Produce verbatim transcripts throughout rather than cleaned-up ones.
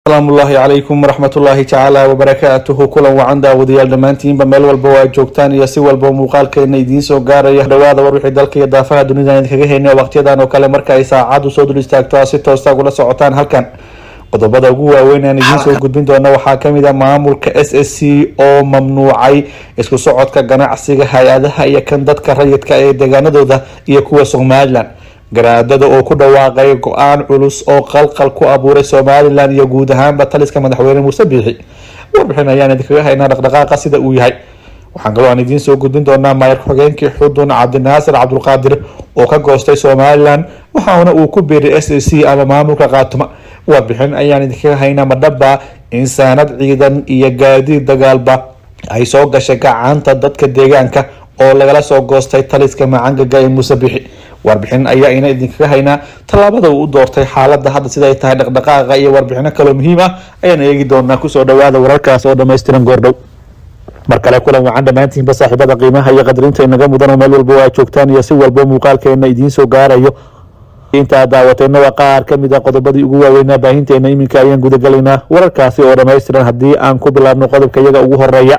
السلام الله عليكم ورحمة الله تعالى وبركاته. كلا وعندا وديال دمانتين بميل والبوا جوجتان يا سوى البوا مقال كأن يدين سو قارة يهدوا هذا وروح دلك يدافع دنيا نتكلم هنا وقت يدان وكلا مركز ساعات وصود الاستاكتوا ستة وستة ساعتان هل كان قد بدأ جوا وين يعني يدين سو قد بنتو أنه وحاكم إذا معمول كأس إس سي أو ممنوعي إسكو صعد كجناح سيجا هذا هي كان دت كريت كأيدجان ده يكوى سومالان garaadada oo ku dhawaaqay go'aan culus oo qalqal ku abuuray Soomaaliland iyo guud ahaanba taliska madaxweyne Muuse Biixi warbixinayaan idinkaga haynaa dhaqdhaqaaqa sida uu yahay. waxaan kaloo aan idiin soo gudbin doonaa maayir xogeenkii Xudun Cabdinaasir Cabdulqaadir oo ka goostay Soomaaliland waxaana uu ku biiray S A C ama maamulka qaatuma. warbixin ayaan idinkaga haynaa madaba insaanad ciidan iyo gaadiid dagaalba ay soo gashay gacanta dadka deegaanka oo lagala soo goostay taliska macangaga ee Muuse Biixi. warbixin ayaa ina idinkaga haynaa talaabada uu doortay xaaladda hadda sida ay tahay dhaqdhaqaaqa iyo warbixino kale muhiim ah ayaan eegi doonaa. kusoo dhawaada wararkaas oo dhameystiran goordhow. markale kulan wacan dhammaantiinba saaxiibada qiimaha iyo qadarinta inaga mudan meel walba waa joogtaan iyo si walba muuqaalkeena idiin soo gaarayo. inta daawatayna waa qaar ka mid ah qodobadii ugu waaweynaa baahinteena iminka ayaan gudagalaynaa wararkaasi oo dhameystiran. haddii aan ku bilaabno qodobka iyaga ugu horeeya,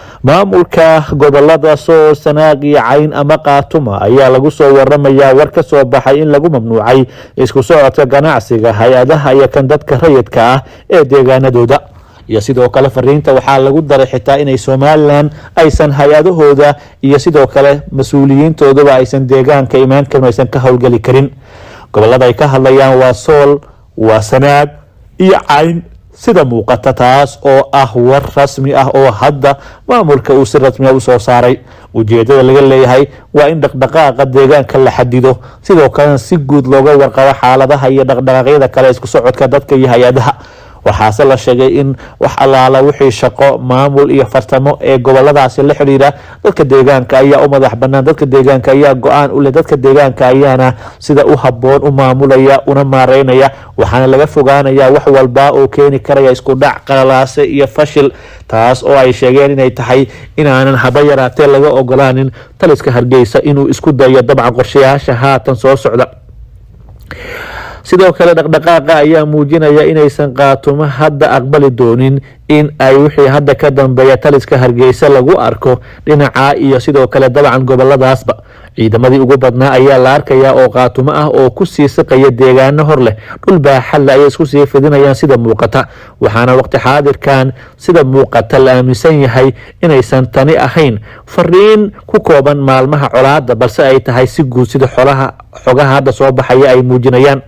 maamulka gobolada Sool, Sanaag iyo Cayn ama Qaatuma ayaa lagu soo waramayaa war ka soo baxay in lagu mamnuucay isku socodka ganacsiga hay-adaha iyo kan dadka rayidka ah ee deegaanadooda. iyo sidoo kale fariinta waxaa lagu daray xitaa inay Soomaaliland aysan hay-adahooda iyo sidoo kale mas-uuliyiintooduba aysan deegaanka imaan karin, aysan ka howlgeli karin. gobolada ay ka hadlayaan waa Sool, waa Sanaag iyo Cayn sida muuqata, taas oo ah war rasmi ah oo hadda maamulka uu si rasmi ah u soo saaray. ujeedada laga leeyahay waa in dhaqdhaqaaqa deegaanka la xadido, sidoo kalena si guud looga warqabo xaaladaha iyo dhaqdhaqaaqyada kale isku socodka dadka iyo hay-adaha. waxaase la sheegay in wax allaala wixii shaqo maamul iyo farsamo ee goboladaasi la xiriira dadka deegaanka ayaa u madax bannaan, dadka deegaanka ayaa go-aan u leh, dadka deegaanka ayaana sida u habboon u maamulaya una maareynaya, waxaana laga fogaanayaa wax walba oo keeni karaya isku dhac, qalalaase iyo fashil. taas oo ay sheegeen inay tahay inaanan haba yaraatee laga ogolaanin taliska Hargeysa inuu isku dayo dabcan qorshayaasha haatan soo socda. sidoo kale dhaqdhaqaaqa ayaa muujinaya inaysan Qaatuma hadda aqbali doonin in ay wixii hadda ka dambeeya taliska Hargeysa lagu arko dhinaca iyo sidoo kale dabcan goboladaasba. ciidamadii ugu badnaa ayaa la arkayaa oo Qaatuma ah oo ku sii saqaya deegaano hor leh, dhul baaxad leh ayay isku sii fidinayaan sida muuqata. waxaana waqti xaadirkan sida muuqata la aaminsan yahay inaysan tani ahayn fariin ku kooban maalmaha colaada, balse ay tahay si guud sida xolaha xogaha hadda soo baxaya ay muujinayaan.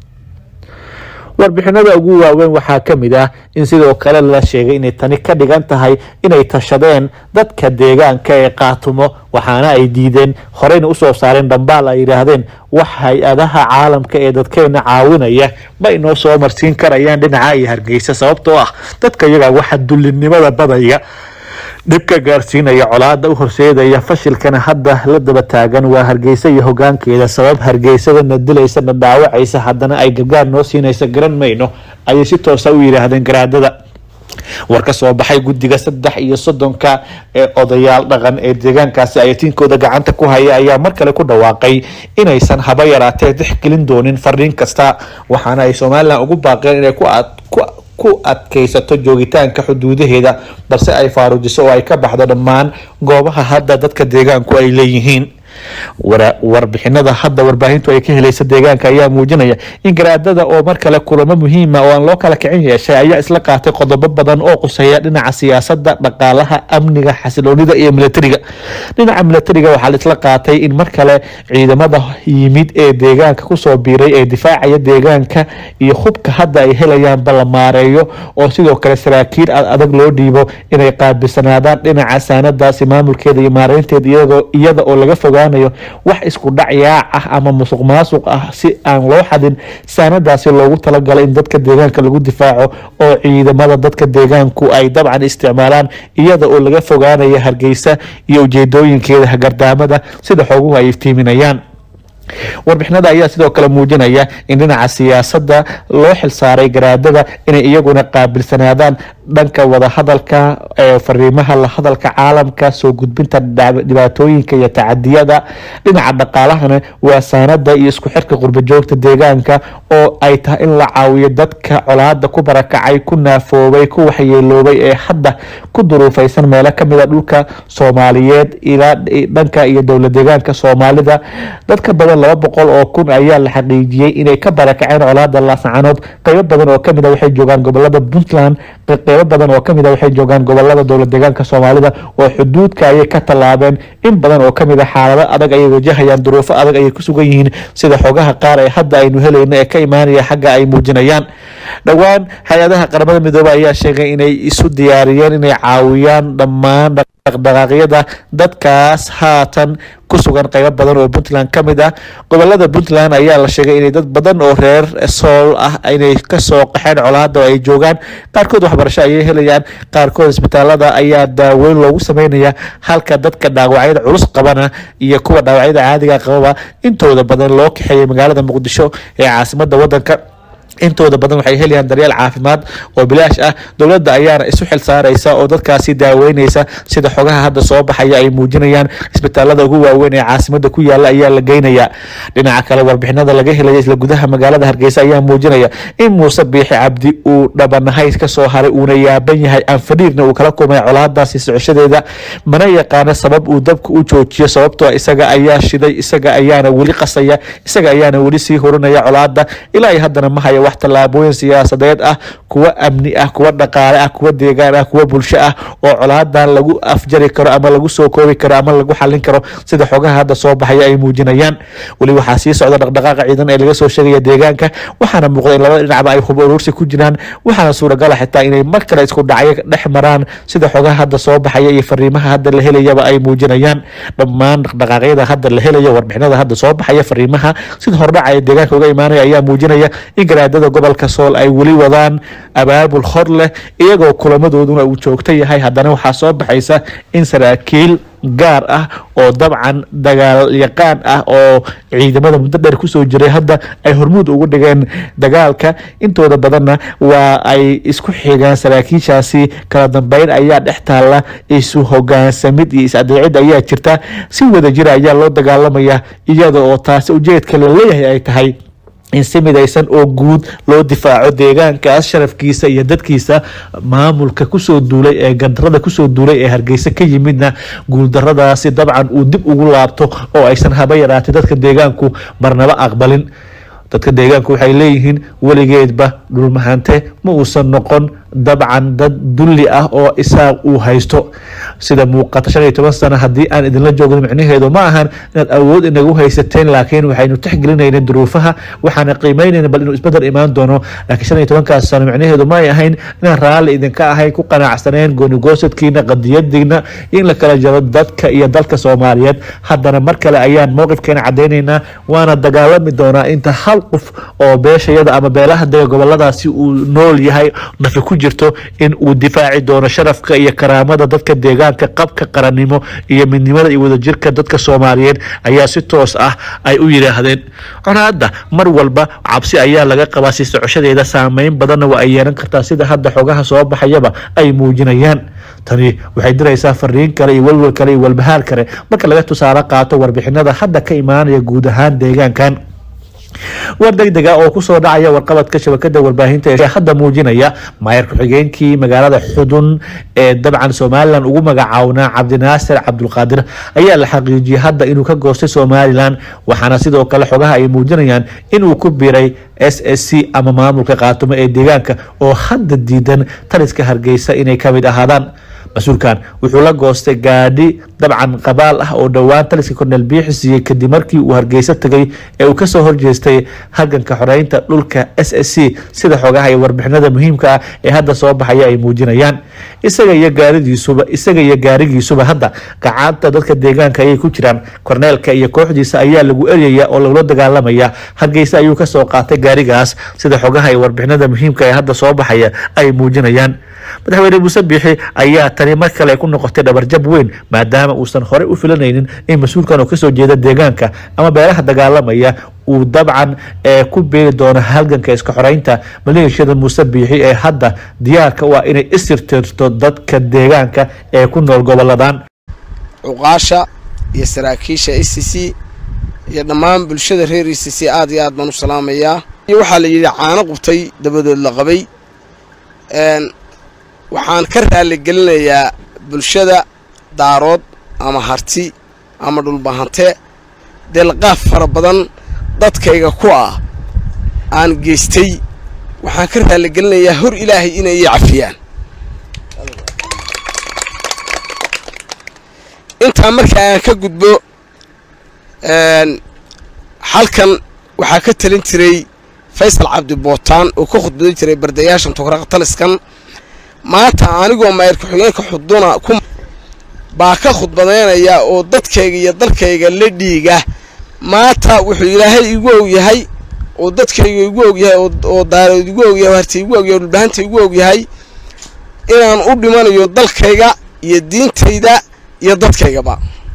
warbixinada ugu waaweyn waxaa ka mid ah in sidoo kale la sheegay inay tani ka dhigan tahay inay tashadeen dadka deegaanka ee Qaatumo, waxaana ay diideen horeyna usoo saareen dhambaal ay yidhaahdeen wax hay-adaha caalamka ee dadkeena caawinaya ma inoo soo marsiin karayaan dhinaca iyo Hargeysa, sababtoo ah dadka iyaga waxa dullinimada badaya dhibka gaarsiinaya colaada u horseedaya fashilkana hadda la daba taagan waa Hargeysa iyo hogaankeeda. sabab Hargeysada dilaysa na dhaawacaysa haddana ay gargaar noo siinaysa garan mayno ayay si toos ah u yiraahdeen garaadada. war ka soo baxay guddiga saddex iyo soddonka ee odayaal dhaqan ee deegaankaasi ay tiinkooda gacanta ku haya ayaa mar kale ku dhawaaqay inaysan haba yaraatee tixgelin doonin fariin kasta, waxaana ay Soomaaliland ugu baaqeen inay ku ku adkaysato joogitaanka xuduudaheeda, balse ay faarujiso oo ay ka baxdo dhammaan goobaha hadda dadka deegaanku ay leeyihiin. warbixinada hadda warbaahintu ay ka helaysa deegaanka ayaa muujinaya in garaadada oo mar kale kulamo muhiim ah oo aan loo kala kicin yeeshay ayaa isla qaatay qodobo badan oo quseeya dhinaca siyaasadda, dhaqaalaha, amniga, xasiloonida iyo militariga. dhinaca militariga waxaa la isla qaatay in mar kale ciidamada yimid ee deegaanka kusoo biiray ee difaacaya deegaanka iyo hubka hadda ay helayaan bala maareeyo, oo sidoo kale saraakiil adag loo dhiibo inay qaabisanaadaan dhinaca saanadaasi maamulkeeda iyo maareynteeda iyada oo laga fogaanayo wax isku dhac yaac ah ama musuq maasuq ah si aan loo xadin saanadaasi loogu talagalay in dadka deegaanka lagu difaaco oo ciidamada dadka deegaanku ay dabcan isticmaalaan iyada oo laga fogaanayo Hargeysa iyo ujeedooyinkeeda gardaamada sida xoguhu ay iftiiminayaan. warbixinada ayaa sidoo kale muujinaya in dhinaca siyaasadda loo xilsaaray garaadada inay iyaguna qaabilsanaadaan dhanka wada hadalka ee fariimaha la hadalka caalamka soo gudbinta dhibaatooyinka iyo tacadiyada dhinaca dhaqaalahana waa saanada iyo isku xirka qurba joogta deegaanka oo ay tahay in la caawiyo dadka colaada ku barakacay ku naafoobay ku waxyeeloobay ee hadda ku duruufaysan meelo kamid a dhulka Soomaaliyeed ilaa dhanka iyo dowlad deegaanka Soomaalida dadka badan laba boqol oo kun ayaa la xaqiijiyay inay ka barakaceen colaada Laascaanood qaybo badan oo kamid ah waxay joogaan gobolada Puntland qaybo badan oo kamid ah waxay joogaan gobolada dowlad deegaanka Soomaalida oo xuduudka ay ka talaabeen in badan oo kamid ah xaalado adag ay wajahayaan duruufo adag ay ku sugan yihiin sida xogaha qaar ee hadda aynu helayno ee ka imaanaya xagga ay muujinayaan dhawaan hay'adaha qaramada midoobay ayaa sheegay inay isu diyaariyeen inay caawiyaan dhammaan dhaqdhaqaaqyada dadkaas haatan ku sugan qaybo badan oo Puntland kamid ah gobolada Puntland ayaa la sheegay inay dad badan oo reer Sool ah inay ka soo qaxeen colaada oo ay joogaan qaarkood waxbarasho ay helayaan qaarkood isbitaalada ayaa daaweyn loogu sameynaya halka dadka dhaawacyada culus qabana iyo kuwa dhaawacyada caadiga qababa intooda badan loo kaxeeyay magaalada Muqdisho ee caasimadda wadanka intooda badan waxay helayaan daryeel caafimaad oo bilaash ah dowladda ayaana isu xil saaraysa oo dadkaasi daaweynaysa sida xogaha hadda soo baxaya ay muujinayaan isbitaalada ugu waaweyn ee caasimadda ku yaala ayaa la geynaya dhinaca kale warbixinada laga helay isla gudaha magaalada Hargeysa ayaa muujinaya in Muuse Biixi Cabdi uu dhabanahay ka soo haray uuna yaaban yahay aan fadhiirna uu kala kulmay colaadaasi socoshadeeda mana yaqaan sabab uu dabka u joojiyo sababtoo isaga ayaa shiday isaga ayaana wali qasaya isaga ayaana wali sii horinaya colaada ilaa ay haddana ma hayo tallaabooyin siyaasadeed ah kuwa amni ah kuwa dhaqaale ah kuwa deegaan ah kuwa bulsho ah oo colaadan lagu afjari karo ama lagu soo koobi karo ama lagu xalin karo sida xogaha hadda soo baxaya ay muujinayaan wali waxa sii socda dhaqdhaqaaqa ciidan ee laga soo sheegay deegaanka waxaana muuqday in labada dhinacba ay xubo urursi ku jiraan waxaana suuragal ah xitaa inay mar kale isku dhacyo dhex maraan sida xogaha hadda soo baxaya iyo fariimaha hadda la helayaba ay muujinayaan dhammaan dhaqdhaqaaqyada hadda la helayo warbixinada hadda soo baxaya fariimaha sida hordhaca ee deegaanka uga imaanaya ayaa muujinaya in garaadada gobolka Sool ay wali wadaan abaabul xor leh iyagoo kulamadooduna uu joogto yahay haddana waxaa soo baxaysa in saraakiil gaar ah oo dabcan dagaal yaqaan ah oo ciidamada muddo dheer ku soo jiray hadda ay hormuud ugu dhigeen dagaalka intooda badanna waa ay isku xigaan saraakiishaasi kala dambeyn ayaa dhex taala isu hoggaansamid iyo is-adeecid ayaa jirta si wada jira ayaa loo dagaalamaya iyada oo taasi ujeedka la leeyahay ay tahay in si midaysan oo guud loo difaaco deegaankaas sharafkiisa iyo dadkiisa maamulka kusoo duulay ee gandarada kusoo duulay ee Hargeysa ka yimidna guuldaradaasi dabcan uu dib ugu laabto oo aysan haba yaraatay dadka deegaanku marnaba aqbalin dadka deegaanku waxay leeyihiin waligeedba dhulmahante ma uusan noqon dabcan dad dulli ah oo isaaq uu haysto sida muuqata shan iyo toban sano haddii aan idinla joogin micnaheedu ma ahan inaad awood inagu haysateen laakiin waxaynu tixgelinayna duruufaha waxaana qiimeynayna bal inuu isbedel imaan doono laakiin shan iyo tobankaas sano micnaheedu ma ay ahayn inaan raalli idinka ahay ku qanacsaneen goonigoosadkiina qadiyadiina in la kala jaro dadka iyo dalka Soomaaliyeed haddana mar kale ayaan mowqifkeena cadeynaynaa waana dagaalami doonaa inta hal qof oo beeshayada ama beelaha dega goboladaasi uu nool yahay nafi ku jirto in uu difaaci doono sharafka iyo karaamada dadka deegaanka qabka qarannimo iyo midnimada iyo wadajirka dadka Soomaaliyeed ayaa si toos ah ay u yiraahdeen colaada mar walba cabsi ayaa laga qabaa si socoshadeeda saameyn badan oo ay yeelan kartaa sida hadda xogaha soo baxayaba ay muujinayaan tani waxay diraysaa fariin kale iyo walwal kale iyo walbahaar kale marka laga tusaale qaato warbixinada hadda ka imaanaya guud ahaan deegaankan war degdeg ah oo ku soo dhacaya warqabadka shabakada warbaahinta ee hadda muujinaya maayar ku-xigeenkii magaalada Xudun ee dabcan Soomaaliland ugu magacaawna Cabdinaasir Cabdulqaadir ayaa la xaqiijiyay hadda inuu ka goostay Soomaaliland waxaana sidoo kale xogaha ay muujinayaan inuu ku biiray S S C ama maamulka qaatumo ee deegaanka oo hadda diidan taliska Hargeysa inay ka mid ahaadaan مسؤولكان وحولا قوستي قادي طبعا قبال اه او دوان تلسكي كورنيل بيحسي كدي مركي وهرقيسة تغي او كسو هرجيستي هاقن كحرين تقلولك اس اس سي سيدا حوغاها يوربحنا دا مهمكا اي هادا صوبا حيا اي موجينيان isaga iyo gaaridiisuba isaga iyo gaarigiisuba hadda gacanta dadka deegaanka ay ku jiraan korneelka iyo kooxdiisa ayaa lagu eriyay oo lagu dagaalamaya Hargeysa ayuu ka soo qaatay gaarigaas sida xogaha ay warbixinada muhiimka ah hadda soo baxaya ay muujinayaan madaxweyne Muuse Biixi ayaa tani mar kale ku noqotay dhabarjab weyn maadaama maadaama uusan hore u filanaynin in mas-uulkan oo kasoo jeeda deegaanka ama beelaha dagaalamaya uu dabcan ku beeri doono halganka iska xoreynta maleeshiyada Muuse Biixi ee hadda diyaarka u ah inay isirtirto dadka deegaanka ee ku nool goboladan uqaasha iyo saraakiisha I C C iyo dhammaan bulshada reer I C C aad iyo aad baan u salaamayaa waxa la yiri caano qubtay dabadood la qabay een waxaan ka raali gelinayaa bulshada daarood ama harti ama dhulbahante delqaaf fara badan dadkayga ku ah aan geystay waxaan ka raali gelinayaa hor Ilaahay inay yacfiyaan inta markaa aan ka gudbo een halkan waxa ka talin jiray Faysal Cabdi Bootaan oo ku khudbaday jiray bardayaashan tuqraq taliskan maanta anigoo maayir ku xigeenka xuduna ku baa ka khudbadeynaya oo dadkayga iyo dalkayga la dhiiga maanta wuxuu Ilaahay igu og yahay oo dadkayga igu og yahay oo daarood igu og yahay harti igu og yahay dhulbahanta igu og yahay inaan u dhimanayo dalkayga iyo diintayda iyo dadkaygaba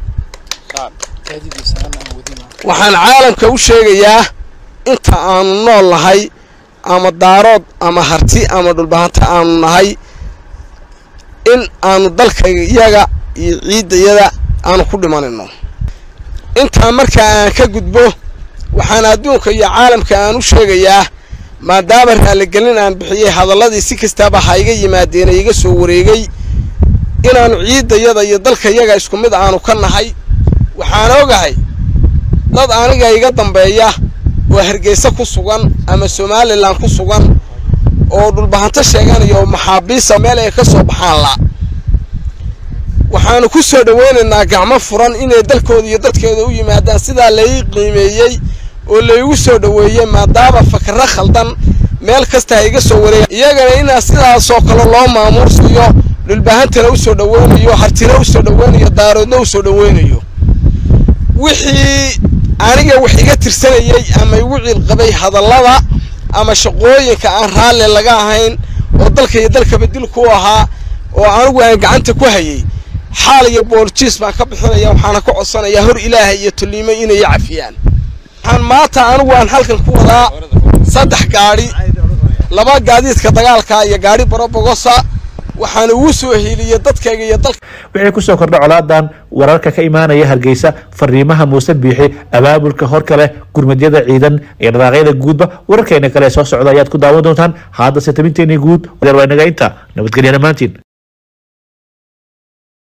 waxaan caalamka u sheegayaa inta aan nool nahay ama daarood ama harti ama dhulbahanta aan nahay in aanu dalkayga iyaga iyo ciidayada aanu ku dhimanayno inta marka aan ka gudbo waxaan adduunka iyo caalamka aan u sheegayaa maadaama raali gelin aan bixiyay hadaladii si kastaba ha iga yimaadeen iga soo wareegay inaan ciidayada iyo dalkayaga isku mid aanu ka nahay waxaan ogahay dad aniga iga dambeeya oo Hargeysa ku sugan ama Somaliland ku sugan oo dhulbahanta sheeganayo maxaabiis meel ay ka soo baxaan la waxaan ku soo dhaweynaynaa gacmo furan inay dalkooda iyo dadkooda u yimaadaan sida la qiimeeyay oo la igu soo dhaweeyay maadaama fakra khaldan meel kasta iga soo wareegay iyagana inaa sidaas oo kale loo maamuusiyo dhulbahanta u soo dhaweynayo hartina u soo dhaweynayo daaroodna u soo dhaweynayo wixii aniga wax iga tirsanayay ama igu ciil qabay hadallada ama shaqooyinka aan raali laga ahayn oo dalka iyo dalka bedel ku ahaa oo anigu aan gacanta ku hayay xaal iyo booljiis baan ka bixinaya waxaan ka codsanayaa hor Ilaahay iyo tuliimo inay yacfiyaan waxaan maanta anigu aan halkan ku wadaa saddex gaari laba gaadiidka dagaalka iyo gaari barabogosa waxaan ugu soo heliyay dadkayga iyo dalka wixii ku soo kordhay colaadan wararka ka imaanaya Hargeysa fariimaha Muuse Biixi abaabulka hor kale gurmadyada ciidan iyo dhaqaaqyada guudba wararkeena kale soo socda ayaad ku daawan doontaan hadda setaminteena guud warwaynaga inta nabadgelyo dhamaantiin